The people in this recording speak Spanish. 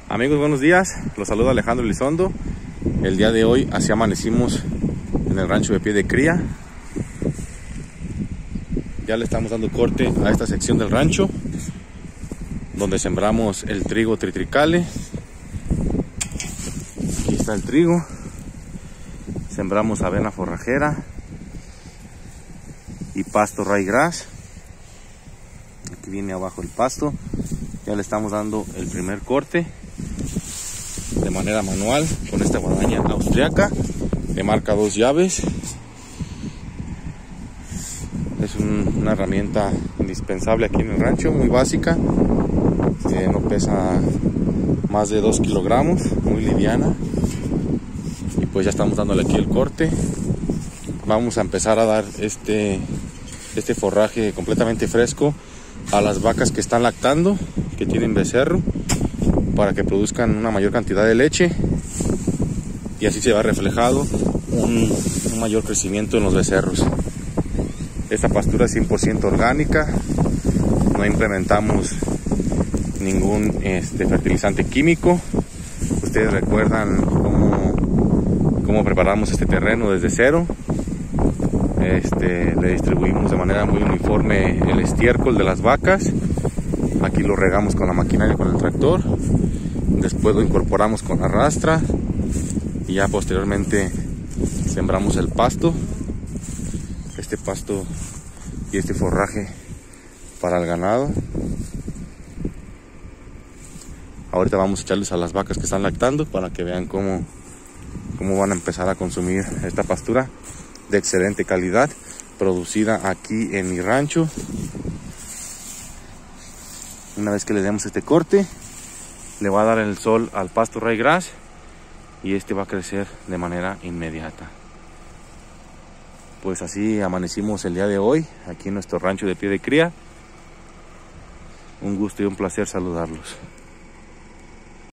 Amigos, buenos días, los saluda Alejandro Elizondo. El día de hoy así amanecimos en el rancho de pie de cría. Ya le estamos dando corte a esta sección del rancho donde sembramos el trigo triticale. Aquí está el trigo. Sembramos avena forrajera y pasto ryegrass. Aquí viene abajo el pasto. Ya le estamos dando el primer corte de manera manual con esta guadaña austriaca de marca 2 llaves. Es una herramienta indispensable aquí en el rancho, muy básica, no pesa más de 2 kilogramos, muy liviana. Y pues ya estamos dándole aquí el corte. Vamos a empezar a dar este forraje completamente fresco a las vacas que están lactando, que tienen becerro, para que produzcan una mayor cantidad de leche y así se va reflejado un mayor crecimiento en los becerros. Esta pastura es 100% orgánica, no implementamos ningún fertilizante químico. Ustedes recuerdan cómo preparamos este terreno desde cero. Le distribuimos de manera muy uniforme el estiércol de las vacas. Aquí lo regamos con la maquinaria, con el tractor. Después lo incorporamos con arrastra y ya posteriormente sembramos el pasto. Este pasto y este forraje para el ganado. Ahorita vamos a echarles a las vacas que están lactando para que vean cómo van a empezar a consumir esta pastura de excelente calidad, producida aquí en mi rancho. Una vez que le demos este corte, le va a dar el sol al pasto ryegrass y este va a crecer de manera inmediata. Pues así amanecimos el día de hoy aquí en nuestro rancho de pie de cría. Un gusto y un placer saludarlos.